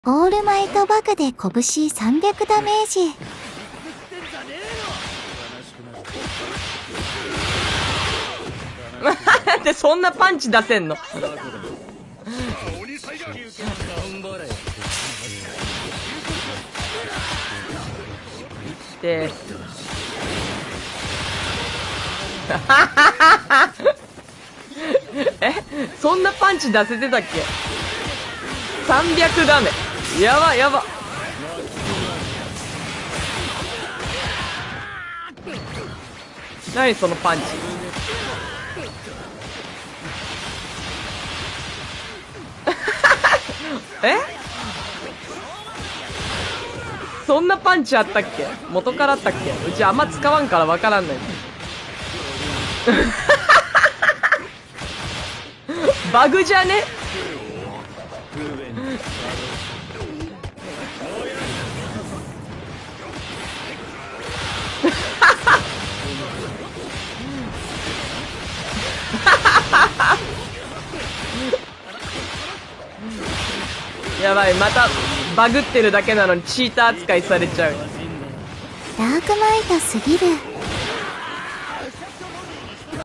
オールマイトバグで拳300ダメージ。 なんでそんなパンチ出せんの？でそんなパンチ出せてたっけ？300ダメ。やばやば。何そのパンチ。そんなパンチあったっけ？元からあったっけ？うちあんま使わんからわからんない。バグじゃね？やばい、またバグってるだけなのにチーター扱いされちゃう。 ダークマイトすぎる。